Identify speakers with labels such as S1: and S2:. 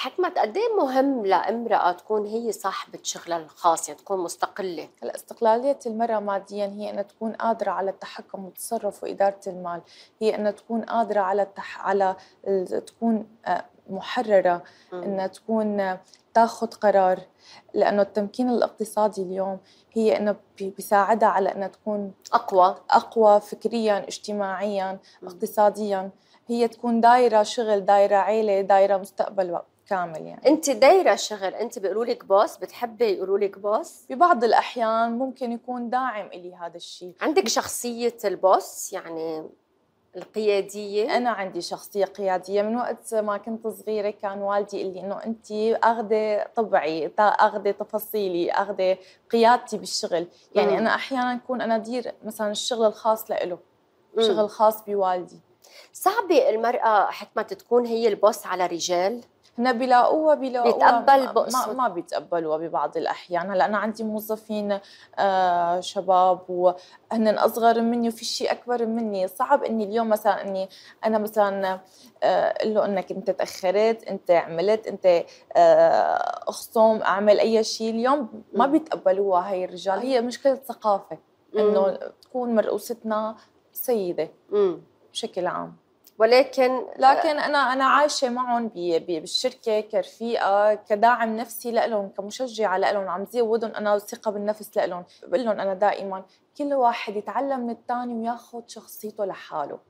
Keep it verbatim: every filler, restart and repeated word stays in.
S1: حكمت قد ايه مهم لامرأة تكون هي صاحبة شغلها الخاص، يعني تكون مستقلة؟
S2: هلا استقلالية المرأة مادياً هي أنها تكون قادرة على التحكم والتصرف وإدارة المال، هي أنها تكون قادرة على التح... على ال- تكون آه، محررة،
S1: مم.
S2: أنها تكون آه، تاخذ قرار، لأنه التمكين الاقتصادي اليوم هي أنه بي- بيساعدها على أنها تكون
S1: أقوى.
S2: أقوى فكرياً، اجتماعياً،
S1: مم.
S2: اقتصادياً، هي تكون دايرة شغل، دايرة عيلة، دايرة مستقبل كامل يعني.
S1: أنت دايرة شغل، أنت بيقولوا لك بوس، بتحبي يقولوا لك بوس؟
S2: ببعض الأحيان ممكن يكون داعم إلي هذا الشيء.
S1: عندك شخصية البوس يعني القيادية؟
S2: أنا عندي شخصية قيادية من وقت ما كنت صغيرة، كان والدي يقول لي إنه أنتِ أخذي طبعي، تا- أخذي تفاصيلي، أخذي قيادتي بالشغل، يعني
S1: مم.
S2: أنا أحياناً أكون أنا أدير مثلاً الشغل الخاص لإله،
S1: مم.
S2: شغل خاص بوالدي.
S1: صعبة المرأة حكمت تكون هي البوس على رجال؟
S2: هن بيلاقوها بيلاقوها
S1: بيتقبل
S2: ما
S1: بقصد؟
S2: ما بيتقبلوها ببعض الأحيان. هلا أنا عندي موظفين آه شباب وهن أصغر مني وفي شيء أكبر مني، صعب إني اليوم مثلا إني أنا مثلا آه، أقول له إنك أنت تأخرت، أنت عملت، أنت آه أخصم، أعمل أي شيء. اليوم ما
S1: مم.
S2: بيتقبلوها هاي الرجال، هي مشكلة ثقافة إنه
S1: مم.
S2: تكون مرؤوستنا سيدة
S1: مم.
S2: بشكل عام.
S1: ولكن
S2: لكن انا انا عايشه معهم بي- بي- بالشركه كرفيقه، كداعم نفسي لهم، كمشجعه لهم، عم زودهم انا الثقه بالنفس لهم. بقول لهم انا دائما كل واحد يتعلم من الثاني وياخذ شخصيته لحاله.